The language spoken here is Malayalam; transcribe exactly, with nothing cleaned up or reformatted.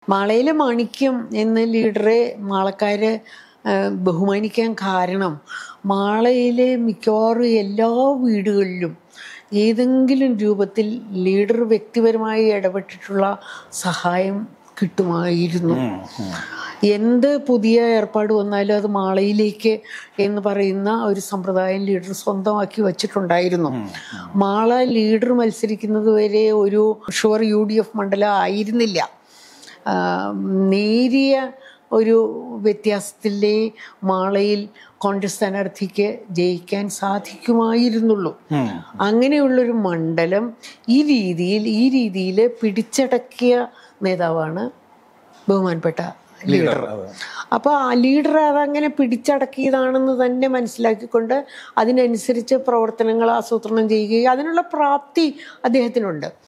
മാളയിലെ മാണിക്യം എന്ന ലീഡറെ മാളക്കാര് ബഹുമാനിക്കാൻ കാരണം മാളയിലെ മിക്കവാറും എല്ലാ വീടുകളിലും ഏതെങ്കിലും രൂപത്തിൽ ലീഡർ വ്യക്തിപരമായി ഇടപെട്ടിട്ടുള്ള സഹായം കിട്ടുമായിരുന്നു. എന്ത് പുതിയ ഏർപ്പാട് വന്നാലും അത് മാളയിലേക്ക് എന്ന് പറയുന്ന ഒരു സമ്പ്രദായം ലീഡർ സ്വന്തമാക്കി വച്ചിട്ടുണ്ടായിരുന്നു. മാള ലീഡർ മത്സരിക്കുന്നത് വരെ ഒരു ഷുവർ യു ഡി എഫ് മണ്ഡലം ആയിരുന്നില്ല. നേരിയ ഒരു വ്യത്യാസത്തിലേ മാളയിൽ കോൺഗ്രസ് സ്ഥാനാർത്ഥിക്ക് ജയിക്കാൻ സാധിക്കുമായിരുന്നുള്ളൂ. അങ്ങനെയുള്ളൊരു മണ്ഡലം ഈ രീതിയിൽ ഈ രീതിയിൽ പിടിച്ചടക്കിയ നേതാവാണ് ബഹുമാനപ്പെട്ട ലീഡർ. അപ്പോൾ ആ ലീഡർ അതങ്ങനെ പിടിച്ചടക്കിയതാണെന്ന് തന്നെ മനസ്സിലാക്കിക്കൊണ്ട് അതിനനുസരിച്ച് പ്രവർത്തനങ്ങൾ ആസൂത്രണം ചെയ്യുകയും അതിനുള്ള പ്രാപ്തി അദ്ദേഹത്തിനുണ്ട്.